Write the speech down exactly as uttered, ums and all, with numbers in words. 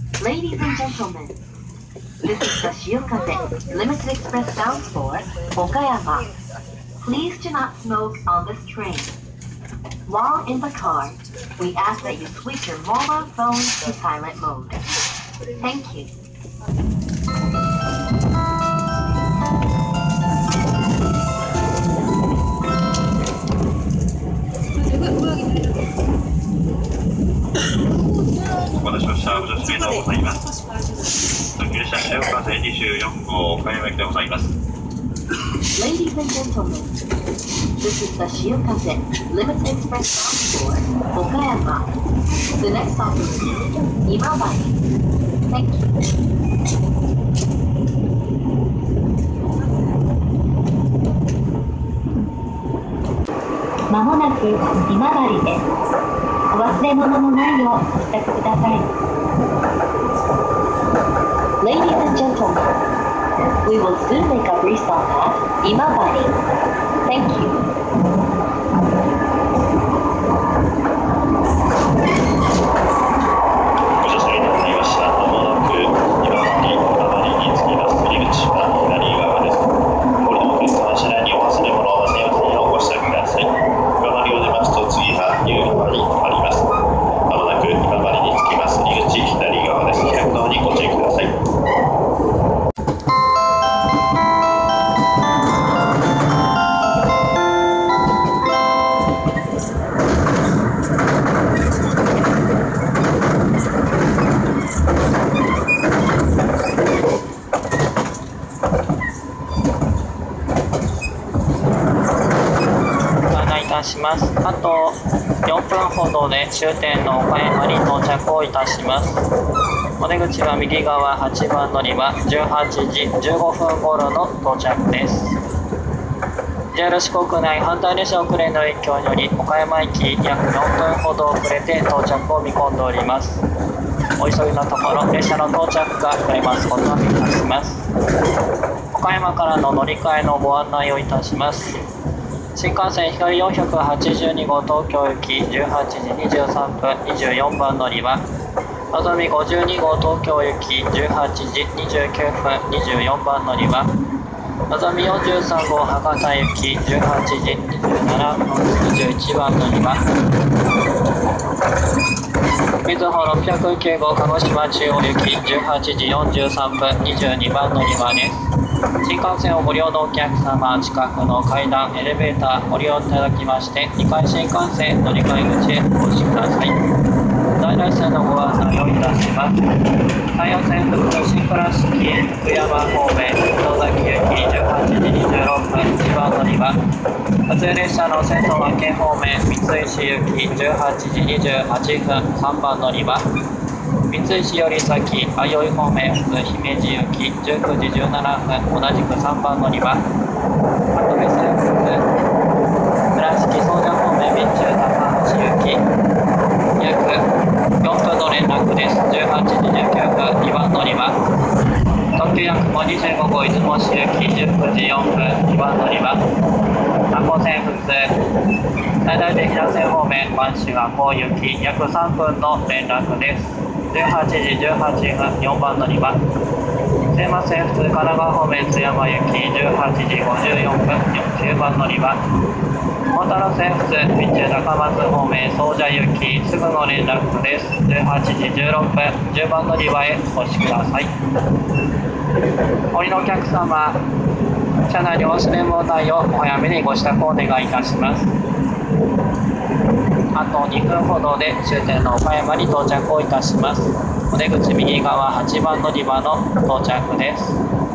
Ladies and gentlemen, this is theしおかぜ Limited Express bound for Okayama. Please do not smoke on this train. While in the car, we ask that you switch your mobile phone to silent mode. Thank you. お待たせしました。ご乗車ありがとうございます。特急列車しおかぜにじゅうよん号岡山駅でございます。 Ladies and gentlemen, this is the しおかぜ Limited Express bound for Okayama. The next stop is Imabari. Thank you. まもなく今治です。お忘れ物のないようお支度ください。Ladies and gentlemen, we will soon make a restop at Imabari. Thank you. ご乗車ありがとうございました。まもなく今治、今治に着きます。入り口は左側です。降りのお客様、車内にお忘れ物を忘れませんようご支度ください。今治を出ますと次は夕張にあります。まもなく今治に着きます。入り口左側です。客道にご注意ください。 します。あとよんぷんほどで終点の岡山に到着をいたします。お出口は右側はちばん乗り場、じゅうはちじじゅうごふん頃の到着です。 ジェイアール 四国内反対列車遅れの影響により岡山駅約よんぷんほど遅れて到着を見込んでおります。お急ぎのところ列車の到着が遅れますことをいたします。岡山からの乗り換えのご案内をいたします。新幹線ひかりよんひゃくはちじゅうに号東京行きじゅうはちじにじゅうさんぷんにじゅうよんばん乗り場、のぞみごじゅうに号東京行きじゅうはちじにじゅうきゅうふんにじゅうよんばん乗り場、のぞみよんじゅうさん号博多行きじゅうはちじにじゅうななふんにじゅういちばん乗り場、みずほろっぴゃくきゅう号鹿児島中央行きじゅうはちじよんじゅうさんぷんにじゅうにばん乗り場です。新幹線をご利用のお客様、近くの階段、エレベーターご利用いただきまして、にかい新幹線乗り換え口へお越しください。在来線のご案内をいたします。山陽線福新倉敷福山方面、野崎行きじゅうはちじにじゅうろっぷんいちばん乗り場、普通列車の瀬戸分方面、三石行きじゅうはちじにじゅうはちふんさんばん乗り場、三石より先、相生方面、普通姫路行きじゅうくじじゅうななふん同じくさんばん乗り場、箱根線普通倉敷総社方面、備中高橋行き約よんぷんの連絡です。じゅうはちじじゅうきゅうふんにばん乗り場、特急やくもにじゅうご号出雲市行きじゅうくじよんぷんにばん乗り場、箱線普通大々で平線方面、阪神はこう行き約さんぷんの連絡です。じゅうはちじじゅうはちふんよんばん乗り場、すいません普通神奈川方面津山行きじゅうはちじごじゅうよんふんきゅうばん乗り場、小田路線普通備中高松方面総社行きすぐの連絡です。じゅうはちじじゅうろっぷんじゅうばん乗り場へお越しください。お降りのお客様、車内にお忘れ物ないようお早めにご支度をお願いいたします。あとにふんほどで終点の岡山に到着をいたします。お出口右側はちばん乗り場の到着です。